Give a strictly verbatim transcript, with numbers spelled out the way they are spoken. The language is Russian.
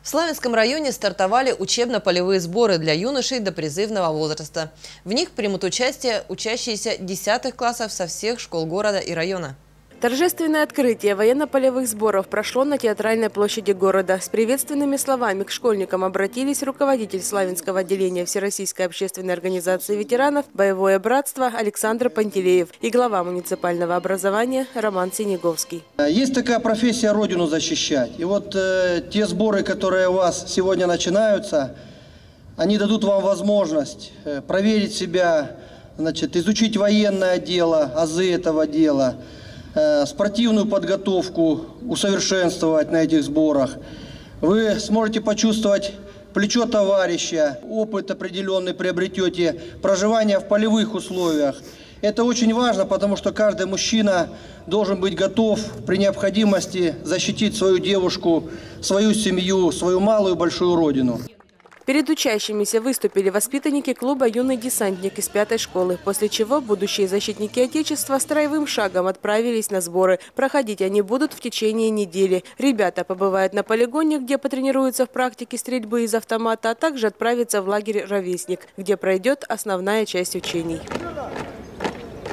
В Славянском районе стартовали учебно-полевые сборы для юношей до призывного возраста. В них примут участие учащиеся десятых классов со всех школ города и района. Торжественное открытие военно-полевых сборов прошло на Театральной площади города. С приветственными словами к школьникам обратились руководитель Славянского отделения Всероссийской общественной организации ветеранов «Боевое братство» Александр Пантелеев и глава муниципального образования Роман Синеговский. Есть такая профессия – Родину защищать. И вот э, те сборы, которые у вас сегодня начинаются, они дадут вам возможность э, проверить себя, значит, изучить военное дело, азы этого дела, спортивную подготовку усовершенствовать на этих сборах. Вы сможете почувствовать плечо товарища, опыт определенный приобретете, проживание в полевых условиях. Это очень важно, потому что каждый мужчина должен быть готов при необходимости защитить свою девушку, свою семью, свою малую и большую родину. Перед учащимися выступили воспитанники клуба «Юный десантник» из пятой школы, после чего будущие защитники Отечества строевым шагом отправились на сборы. Проходить они будут в течение недели. Ребята побывают на полигоне, где потренируются в практике стрельбы из автомата, а также отправятся в лагерь «Ровесник», где пройдет основная часть учений.